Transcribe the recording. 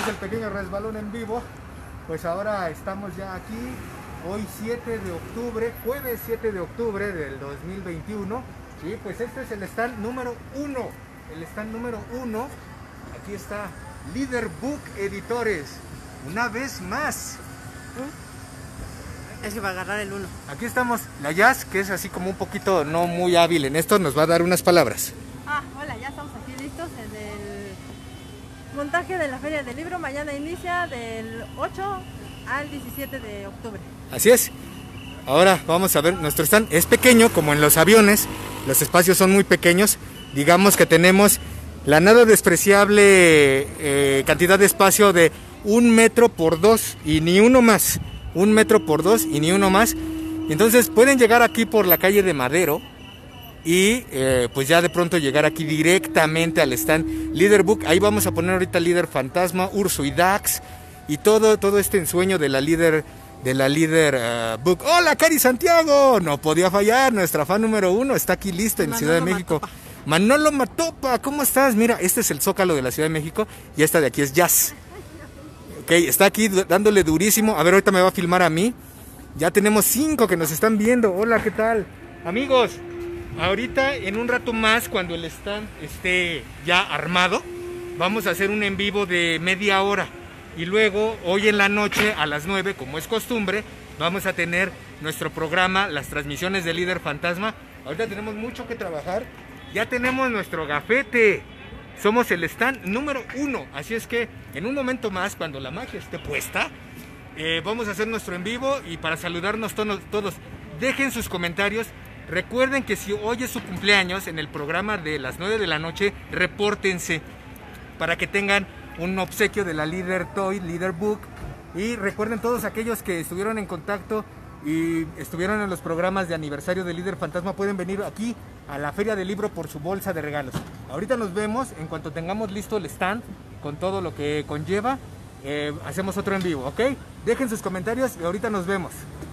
el pequeño resbalón en vivo. Pues ahora estamos ya aquí, hoy 7 de octubre, jueves 7 de octubre del 2021. Y pues este es el stand número 1. El stand número 1. Aquí está Líder Book Editores. Una vez más. Es que va a agarrar el 1. Aquí estamos, la Jazz, que es así como un poquito no muy hábil en esto, nos va a dar unas palabras. Hola, ya estamos aquí listos en el montaje de la Feria del Libro. Mañana inicia del 8 al 17 de octubre. Así es. Ahora vamos a ver, nuestro stand es pequeño, como en los aviones, los espacios son muy pequeños. Digamos que tenemos la nada despreciable cantidad de espacio de 1 metro por 2 y ni uno más. 1 metro por 2 y ni uno más. Entonces pueden llegar aquí por la calle de Madero y pues ya de pronto llegar aquí directamente al stand Líder Book. Ahí vamos a poner ahorita Líder Fantasma, Urso y Dax y todo este ensueño de la Líder Book. ¡Hola, Cari Santiago! No podía fallar, nuestra fan número 1 está aquí lista en Ciudad de México. Matopa. Manolo Matopa, ¿cómo estás? Mira, este es el Zócalo de la Ciudad de México y esta de aquí es Jazz. Ok, está aquí dándole durísimo. A ver, ahorita me va a filmar a mí. Ya tenemos 5 que nos están viendo. Hola, ¿qué tal? Amigos, ahorita en un rato más, cuando el stand esté ya armado, vamos a hacer un en vivo de media hora. Y luego, hoy en la noche, a las 9, como es costumbre, vamos a tener nuestro programa, las transmisiones de Líder Fantasma. Ahorita tenemos mucho que trabajar. Ya tenemos nuestro gafete. Somos el stand número 1. Así es que en un momento más, cuando la magia esté puesta, vamos a hacer nuestro en vivo. Y para saludarnos todos, dejen sus comentarios. Recuerden que si hoy es su cumpleaños, en el programa de las 9 de la noche, repórtense para que tengan un obsequio de la Líder Toy, Líder Book. Y recuerden todos aquellos que estuvieron en contacto y estuvieron en los programas de aniversario de Líder Fantasma, pueden venir aquí a la Feria del Libro por su bolsa de regalos. Ahorita nos vemos, en cuanto tengamos listo el stand con todo lo que conlleva, hacemos otro en vivo, ¿ok? Dejen sus comentarios y ahorita nos vemos.